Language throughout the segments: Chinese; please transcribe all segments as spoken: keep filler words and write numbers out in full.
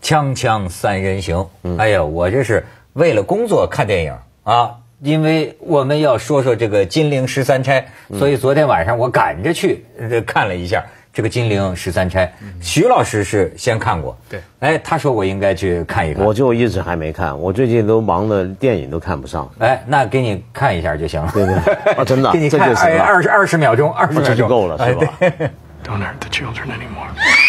锵锵三人行。哎呀，我这是为了工作看电影啊，因为我们要说说这个金陵十三钗，所以昨天晚上我赶着去呃看了一下这个金陵十三钗。徐老师是先看过， 对， 哎，他说我应该去看一看， 我就一直还没看，我最近都忙的电影都看不上。 哎，那给你看一下就行了。 对对，啊，真的， 给你看哎二十二十秒钟，二十秒钟就够了，是吧？ 哎 Don't hurt the children anymore.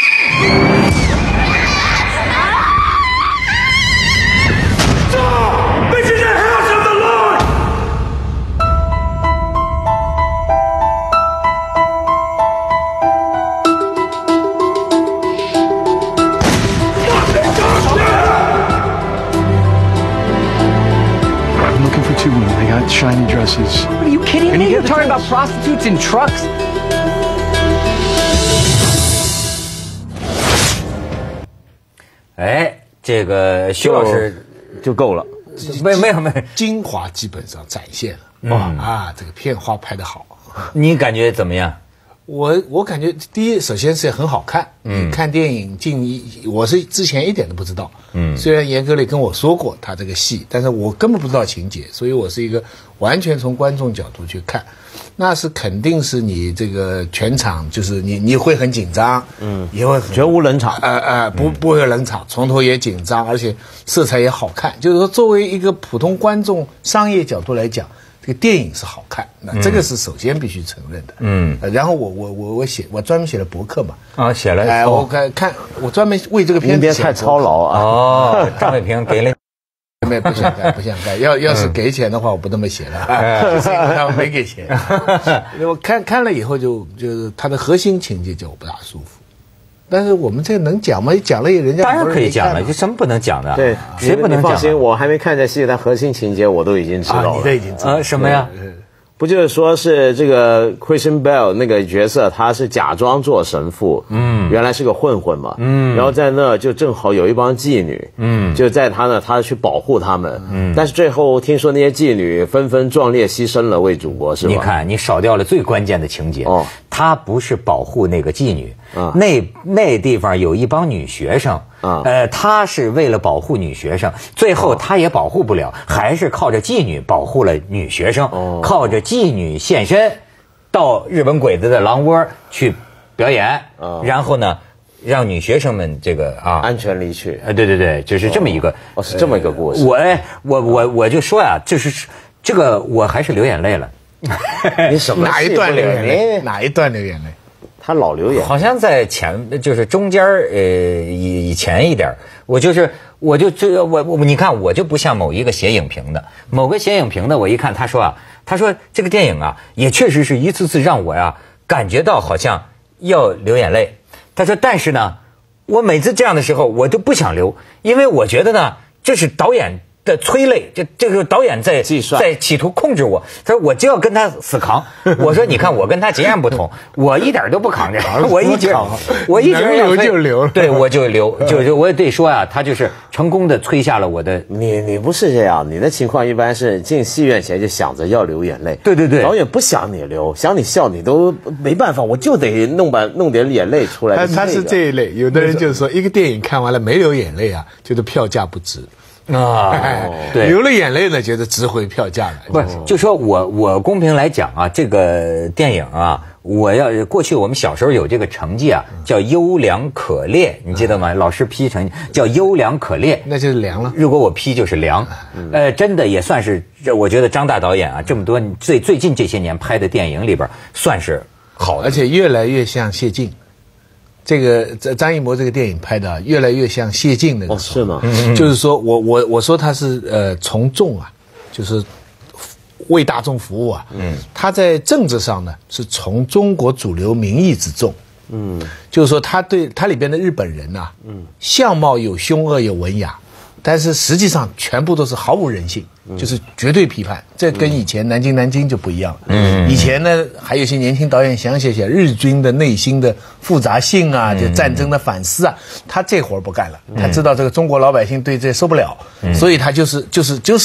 This is the house of the Lord! I'm looking for two women. They got shiny dresses. Are you kidding me? You're talking about prostitutes in trucks? 哎，这个徐老师就够了， 没没有没有， 精华基本上展现了。哇、嗯、啊，这个片花拍得好。 你感觉怎么样？ 我我感觉第一，首先是很好看。嗯，看电影近一，我是之前一点都不知道。嗯，虽然严歌苓跟我说过他这个戏，但是我根本不知道情节，所以我是一个完全从观众角度去看。那是肯定是你这个全场就是你你会很紧张，嗯，也会很绝无冷场， 呃呃不不会有冷场，从头也紧张，而且色彩也好看。就是说，作为一个普通观众商业角度来讲，这个电影是好看，那这个是首先必须承认的。嗯，呃、然后我我我我写我专门写了博客嘛， 啊写了， 哎、呃，我看看我专门为这个片子写太操劳啊。 哦，张伟平给了。 没不想干，不想干。要要是给钱的话，我不那么写了。哎、就是因为他们没给钱。我看看了以后就，就就是它的核心情节就不大舒服。但是我们这能讲吗？讲了也人家当然可以讲了，就什么不能讲的？ 对， 谁不能讲？ 放心，我还没看这戏，但核心情节我都已经知道了。啊、 你都已经知道了、 呃、什么呀？ 不就是说是这个 Christian Bale 那个角色，他是假装做神父，嗯，原来是个混混嘛，嗯，然后在那就正好有一帮妓女，嗯，就在他那，他去保护他们，嗯，但是最后听说那些妓女纷纷壮烈牺牲了为祖国，是吧？ 你看，你少掉了最关键的情节，哦，他不是保护那个妓女，啊，那那地方有一帮女学生。啊，呃，他是为了保护女学生，最后他也保护不了，还是靠着妓女保护了女学生，哦、靠着妓女现身，到日本鬼子的狼窝去表演，哦、然后呢，让女学生们这个啊安全离去。 呃，对对对，就是这么一个， 哦，哦是这么一个故事。 呃、我我我我就说呀，就是这个我还是流眼泪了。 你什么哪一段流眼泪？哪一段流眼泪？ 他老流眼， 好像在前，就是中间呃以以前一点，我就是我就这我我你看我就不像某一个写影评的，某个写影评的，我一看他说啊，他说这个电影啊也确实是一次次让我呀感觉到好像要流眼泪。他说但是呢，我每次这样的时候我都不想流，因为我觉得呢这是导演的催泪，这这个导演在在企图控制我。他说我就要跟他死扛。我说你看我跟他截然不同，我一点都不扛着，我一直我一直能流就流， 对我就流，就就我也得说啊，他就是成功的催下了我的。 你你不是这样，你的情况一般是进戏院前就想着要流眼泪。 对对对， 导演不想你流，想你笑你都没办法，我就得弄把弄点眼泪出来。 他他是这一类，有的人就是说一个电影看完了没流眼泪啊，觉得票价不值。啊，对，流了眼泪呢，觉得值回票价了。 不是，就说我我公平来讲啊，这个电影啊，我要过去我们小时候有这个成绩啊，叫优良可劣，你记得吗？老师批成绩叫优良可劣， 那就是良了。 如果我批就是良，呃，真的也算是，我觉得张大导演啊，这么多最最近这些年拍的电影里边，算是好的， 而且越来越像谢晋。这个张艺谋这个电影拍的越来越像谢晋那个时候， 哦，是吗？ 就是说我我我说他是呃从众啊，就是为大众服务啊。嗯，他在政治上呢是从中国主流民意之众。嗯，就是说他对他里边的日本人呐，嗯，相貌有凶恶有文雅，但是实际上全部都是毫无人性，嗯，就是绝对批判。这跟以前南京南京就不一样了。嗯，以前呢还有一些年轻导演想写写日军的内心的复杂性啊，就战争的反思啊，他这活儿不干了。他知道这个中国老百姓对这受不了，嗯，所以他就是就是就是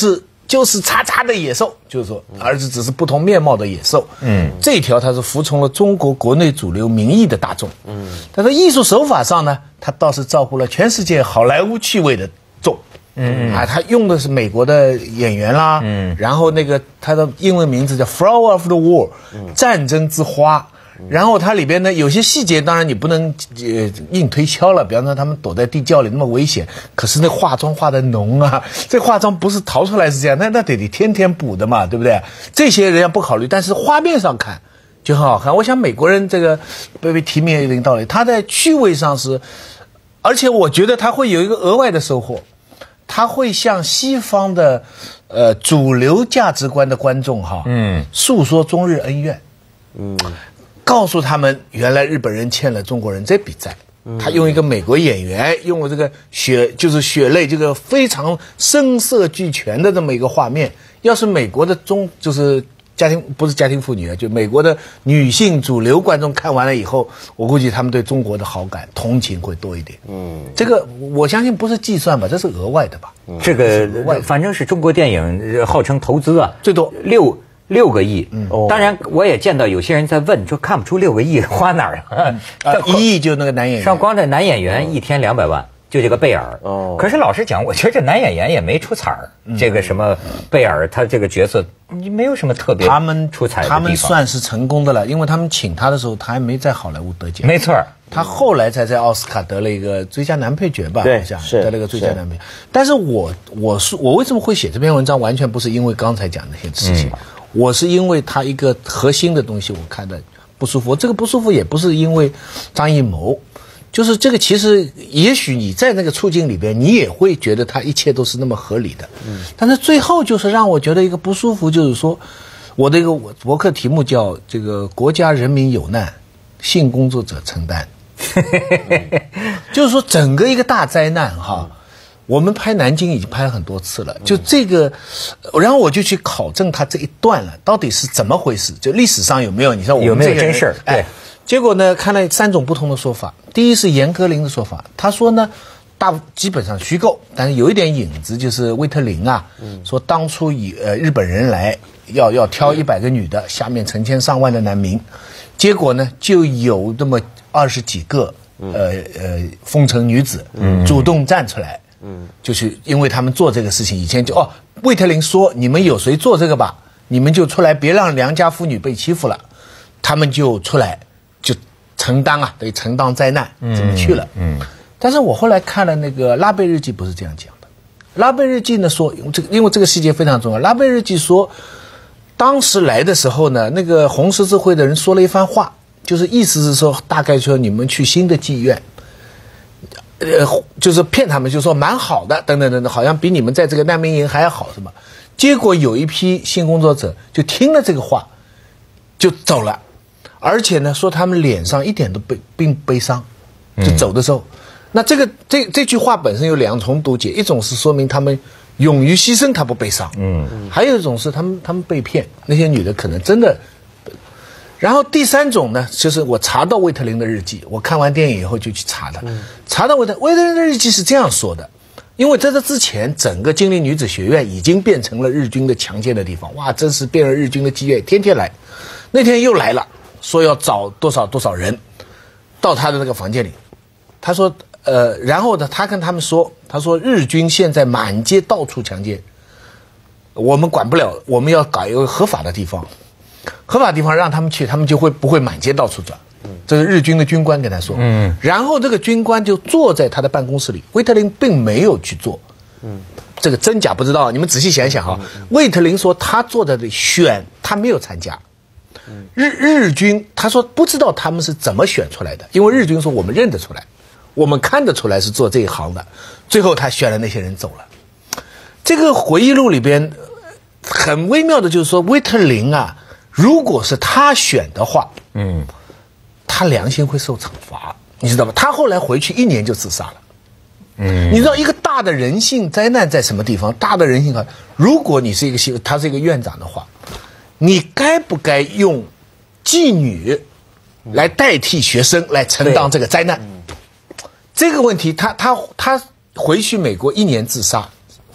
就是叉叉的野兽，就是说儿子只是不同面貌的野兽。嗯，这一条他是服从了中国国内主流民意的大众。嗯，但是艺术手法上呢，他倒是照顾了全世界好莱坞趣味的众。嗯啊，他用的是美国的演员啦。嗯，然后那个他的英文名字叫 Flower of the War，、嗯、战争之花。然后它里边呢有些细节，当然你不能呃硬推敲了，比方说他们躲在地窖里那么危险，可是那化妆化的浓啊，这化妆不是逃出来是这样，那那得得天天补的嘛，对不对？这些人家不考虑，但是画面上看就很好看。我想美国人这个被被提名有一定道理，他在趣味上是，而且我觉得他会有一个额外的收获，他会向西方的呃主流价值观的观众哈，嗯，诉说中日恩怨，嗯。告诉他们，原来日本人欠了中国人这笔债。他用一个美国演员，用了这个血，就是血泪，这个非常声色俱全的这么一个画面。要是美国的中，就是家庭不是家庭妇女啊，就美国的女性主流观众看完了以后，我估计他们对中国的好感、同情会多一点。嗯，这个我相信不是计算吧，这是额外的吧？ 嗯、这个反正是中国电影号称投资啊， 最多六。六个亿，嗯，当然我也见到有些人在问，说看不出六个亿花哪儿啊？ 啊，一亿就那个男演员， 上光这男演员一天两百万，就这个贝尔。哦，可是老实讲，我觉得这男演员也没出彩儿。嗯、这个什么贝尔，他这个角色没有什么特别他们出彩的地方。他们算是成功的了，因为他们请他的时候，他还没在好莱坞得奖。 没错， 他后来才在奥斯卡得了一个最佳男配角吧？ 对， 好像是得了一个最佳男配角。但是我我是我为什么会写这篇文章，完全不是因为刚才讲那些事情。嗯，我是因为他一个核心的东西我看的不舒服，这个不舒服也不是因为张艺谋，就是这个其实也许你在那个处境里边你也会觉得他一切都是那么合理的，嗯，但是最后就是让我觉得一个不舒服，就是说我的一个博客题目叫这个国家人民有难，性工作者承担，就是说整个一个大灾难哈。我们拍南京已经拍了很多次了，就这个，然后我就去考证他这一段了，到底是怎么回事？就历史上有没有？你说我们有没有真事儿？ 哎，结果呢，看了三种不同的说法。第一是严歌苓的说法，他说呢，大基本上虚构，但是有一点影子，就是魏特林啊，说当初以呃日本人来要要挑一百个女的，下面成千上万的难民，结果呢就有那么二十几个呃呃风尘女子主动站出来。嗯，就是因为他们做这个事情，以前就哦，魏特林说你们有谁做这个吧，你们就出来，别让良家妇女被欺负了，他们就出来就承担啊，得承担灾难，怎么去了？嗯，嗯但是我后来看了那个拉贝日记，不是这样讲的。拉贝日记呢说，这个因为这个细节非常重要。拉贝日记说，当时来的时候呢，那个红十字会的人说了一番话，就是意思是说，大概说你们去新的妓院。呃，就是骗他们，就说蛮好的，等等等等，好像比你们在这个难民营还要好，是吧？结果有一批性工作者就听了这个话，就走了，而且呢，说他们脸上一点都悲并悲伤，就走的时候，嗯、那这个这这句话本身有两重读解，一种是说明他们勇于牺牲，他不悲伤，嗯，还有一种是他们他们被骗，那些女的可能真的。然后第三种呢，就是我查到魏特林的日记，我看完电影以后就去查的，嗯、查到魏特魏特林的日记是这样说的，因为在这之前，整个金陵女子学院已经变成了日军的强奸的地方，哇，真是变了日军的妓院，天天来，那天又来了，说要找多少多少人，到他的那个房间里，他说，呃，然后呢，他跟他们说，他说日军现在满街到处强奸，我们管不了，我们要搞一个合法的地方。合法地方让他们去，他们就会不会满街到处转。这是日军的军官跟他说。嗯，然后这个军官就坐在他的办公室里，魏特林并没有去做。嗯，这个真假不知道，你们仔细想想哈。魏特林说他坐在这里选，他没有参加。日日军他说不知道他们是怎么选出来的，因为日军说我们认得出来，我们看得出来是做这一行的。最后他选了那些人走了。这个回忆录里边很微妙的就是说，魏特林啊。如果是他选的话，嗯，他良心会受惩罚，你知道吗？他后来回去一年就自杀了，嗯，你知道一个大的人性灾难在什么地方？大的人性啊，如果你是一个他是一个院长的话，你该不该用妓女来代替学生来承担这个灾难？这个问题他，他他他回去美国一年自杀。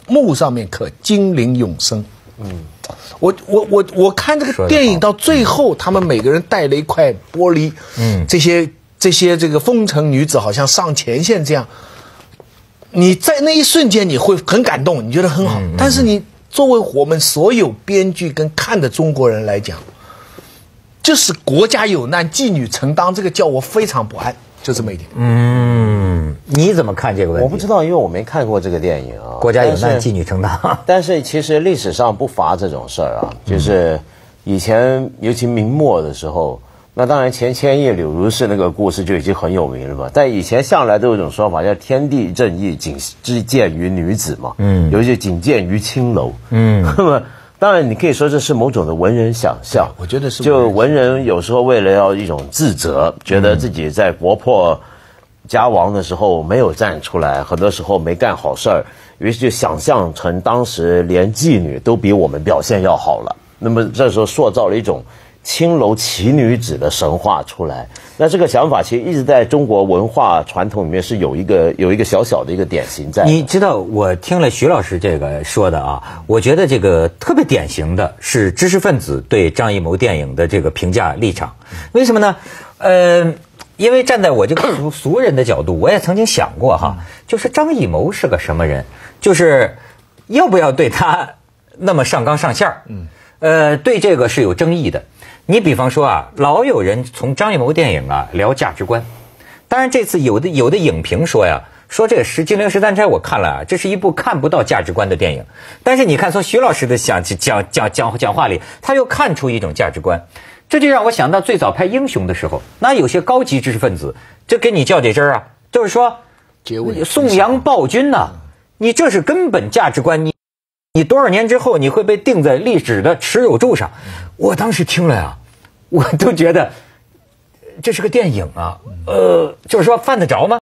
木上面刻精灵永生。嗯，我我我我看这个电影到最后，他们每个人带了一块玻璃，嗯，这些这些这个风尘女子好像上前线这样，你在那一瞬间你会很感动，你觉得很好，嗯嗯、但是你作为我们所有编剧跟看的中国人来讲，就是国家有难，妓女承担，这个叫我非常不安，就这么一点。 嗯，你怎么看这个问题？ 我不知道，因为我没看过这个电影啊。 国家有难，妓女承担。 但是其实历史上不乏这种事儿啊，就是以前尤其明末的时候，那当然钱谦益、柳如是那个故事就已经很有名了嘛。但以前向来都有一种说法叫天地正义仅只见于女子嘛，嗯，有些仅见于青楼，嗯，那么。当然，你可以说这是某种的文人想象， 我觉得是。 就文人有时候为了要一种自责，觉得自己在国破家亡的时候没有站出来，很多时候没干好事儿，于是就想象成当时连妓女都比我们表现要好了。那么这时候塑造了一种青楼奇女子的神话出来。那这个想法其实一直在中国文化传统里面是有一个有一个小小的一个典型在。 你知道，我听了徐老师这个说的啊，我觉得这个特别典型的是知识分子对张艺谋电影的这个评价立场。为什么呢？呃，因为站在我这个俗俗人的角度，我也曾经想过哈，就是张艺谋是个什么人，就是要不要对他那么上纲上线儿？嗯，呃，对这个是有争议的。你比方说啊，老有人从张艺谋电影啊聊价值观，当然这次有的有的影评说呀，说这个《石金陵十三钗》我看了啊，这是一部看不到价值观的电影。但是你看从徐老师的讲讲讲讲讲话里，他又看出一种价值观，这就让我想到最早拍英雄的时候，那有些高级知识分子就给你较这真儿啊，就是说宋杨暴君呐、啊，你这是根本价值观，你你多少年之后你会被钉在历史的耻辱柱上。我当时听了呀，我都觉得这是个电影啊，呃，就是说犯得着吗？